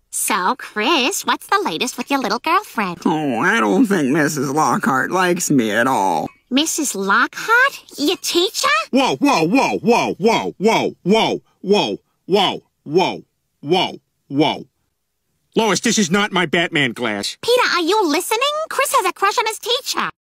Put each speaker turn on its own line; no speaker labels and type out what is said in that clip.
So, Chris, what's the latest with your little girlfriend?
Oh, I don't think Mrs. Lockhart likes me at all.
Mrs. Lockhart? Your teacher?
Whoa, whoa, whoa, whoa, whoa, whoa, whoa, whoa, whoa, whoa, whoa, whoa. Lois, this is not my Batman glass.
Peter, are you listening? Chris has a crush on his teacher.